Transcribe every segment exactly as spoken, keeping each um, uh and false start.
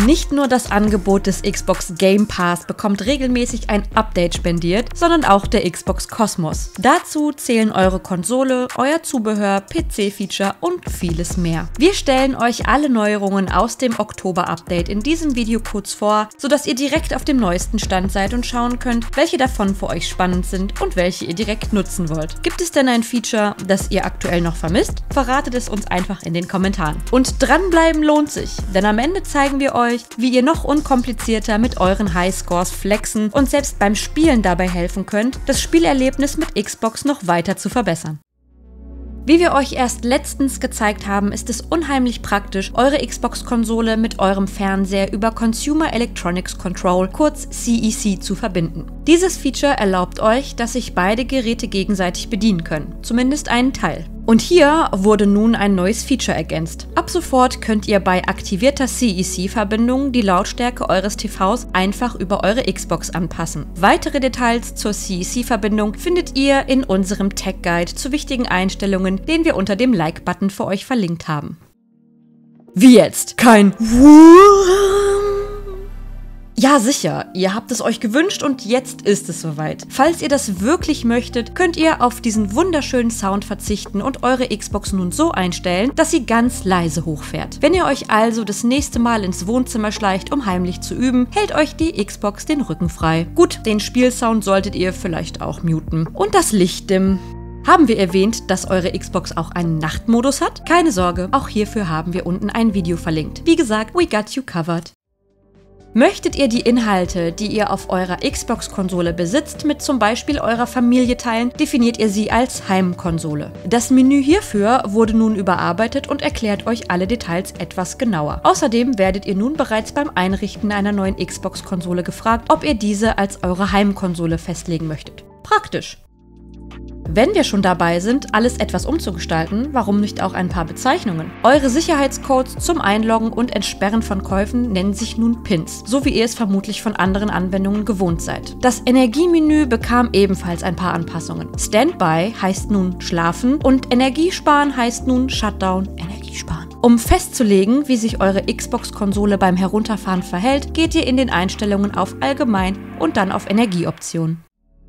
Nicht nur das Angebot des Xbox Game Pass bekommt regelmäßig ein Update spendiert, sondern auch der Xbox Kosmos. Dazu zählen eure Konsole, euer Zubehör, P C-Feature und vieles mehr. Wir stellen euch alle Neuerungen aus dem Oktober-Update in diesem Video kurz vor, sodass ihr direkt auf dem neuesten Stand seid und schauen könnt, welche davon für euch spannend sind und welche ihr direkt nutzen wollt. Gibt es denn ein Feature, das ihr aktuell noch vermisst? Verratet es uns einfach in den Kommentaren. Und dranbleiben lohnt sich, denn am Ende zeigen wir euch, wie ihr noch unkomplizierter mit euren Highscores flexen und selbst beim Spielen dabei helfen könnt, das Spielerlebnis mit Xbox noch weiter zu verbessern. Wie wir euch erst letztens gezeigt haben, ist es unheimlich praktisch, eure Xbox-Konsole mit eurem Fernseher über Consumer Electronics Control, kurz C E C, zu verbinden. Dieses Feature erlaubt euch, dass sich beide Geräte gegenseitig bedienen können, zumindest einen Teil. Und hier wurde nun ein neues Feature ergänzt. Ab sofort könnt ihr bei aktivierter C E C-Verbindung die Lautstärke eures T Vs einfach über eure Xbox anpassen. Weitere Details zur C E C-Verbindung findet ihr in unserem Tech Guide zu wichtigen Einstellungen, den wir unter dem Like-Button für euch verlinkt haben. Wie jetzt? Kein Ja, sicher, ihr habt es euch gewünscht und jetzt ist es soweit. Falls ihr das wirklich möchtet, könnt ihr auf diesen wunderschönen Sound verzichten und eure Xbox nun so einstellen, dass sie ganz leise hochfährt. Wenn ihr euch also das nächste Mal ins Wohnzimmer schleicht, um heimlich zu üben, hält euch die Xbox den Rücken frei. Gut, den Spielsound solltet ihr vielleicht auch muten. Und das Licht dimmen. Haben wir erwähnt, dass eure Xbox auch einen Nachtmodus hat? Keine Sorge, auch hierfür haben wir unten ein Video verlinkt. Wie gesagt, we got you covered. Möchtet ihr die Inhalte, die ihr auf eurer Xbox-Konsole besitzt, mit zum Beispiel eurer Familie teilen, definiert ihr sie als Heimkonsole. Das Menü hierfür wurde nun überarbeitet und erklärt euch alle Details etwas genauer. Außerdem werdet ihr nun bereits beim Einrichten einer neuen Xbox-Konsole gefragt, ob ihr diese als eure Heimkonsole festlegen möchtet. Praktisch! Wenn wir schon dabei sind, alles etwas umzugestalten, warum nicht auch ein paar Bezeichnungen? Eure Sicherheitscodes zum Einloggen und Entsperren von Käufen nennen sich nun Pins, so wie ihr es vermutlich von anderen Anwendungen gewohnt seid. Das Energiemenü bekam ebenfalls ein paar Anpassungen. Standby heißt nun Schlafen und Energiesparen heißt nun Shutdown, Energiesparen. Um festzulegen, wie sich eure Xbox-Konsole beim Herunterfahren verhält, geht ihr in den Einstellungen auf Allgemein und dann auf Energieoptionen.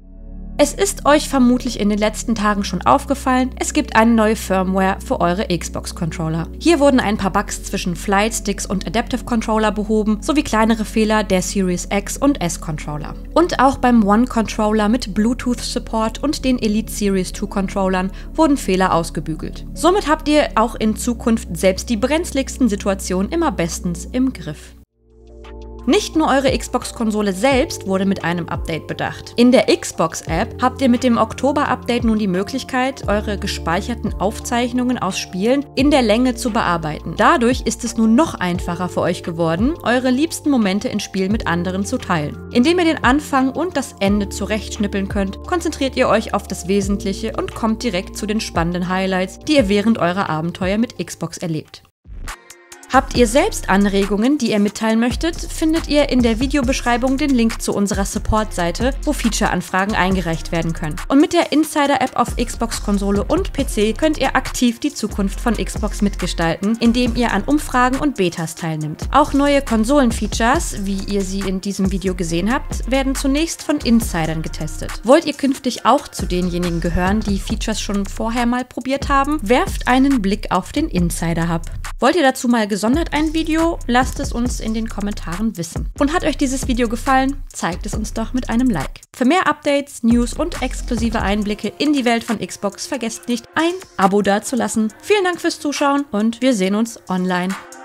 Es ist euch vermutlich in den letzten Tagen schon aufgefallen, es gibt eine neue Firmware für eure Xbox-Controller. Hier wurden ein paar Bugs zwischen Flight Sticks und Adaptive Controller behoben, sowie kleinere Fehler der Series X und S-Controller. Und auch beim One-Controller mit Bluetooth-Support und den Elite Series zwei Controllern wurden Fehler ausgebügelt. Somit habt ihr auch in Zukunft selbst die brenzligsten Situationen immer bestens im Griff. Nicht nur eure Xbox-Konsole selbst wurde mit einem Update bedacht. In der Xbox-App habt ihr mit dem Oktober-Update nun die Möglichkeit, eure gespeicherten Aufzeichnungen aus Spielen in der Länge zu bearbeiten. Dadurch ist es nun noch einfacher für euch geworden, eure liebsten Momente in Spielen mit anderen zu teilen. Indem ihr den Anfang und das Ende zurechtschnippeln könnt, konzentriert ihr euch auf das Wesentliche und kommt direkt zu den spannenden Highlights, die ihr während eurer Abenteuer mit Xbox erlebt. Habt ihr selbst Anregungen, die ihr mitteilen möchtet, findet ihr in der Videobeschreibung den Link zu unserer Support-Seite, wo Feature-Anfragen eingereicht werden können. Und mit der Insider-App auf Xbox-Konsole und P C könnt ihr aktiv die Zukunft von Xbox mitgestalten, indem ihr an Umfragen und Betas teilnimmt. Auch neue Konsolen-Features, wie ihr sie in diesem Video gesehen habt, werden zunächst von Insidern getestet. Wollt ihr künftig auch zu denjenigen gehören, die Features schon vorher mal probiert haben? Werft einen Blick auf den Insider-Hub. Wollt ihr dazu mal gesondert ein Video? Lasst es uns in den Kommentaren wissen. Und hat euch dieses Video gefallen? Zeigt es uns doch mit einem Like. Für mehr Updates, News und exklusive Einblicke in die Welt von Xbox vergesst nicht, ein Abo dazulassen. Vielen Dank fürs Zuschauen und wir sehen uns online.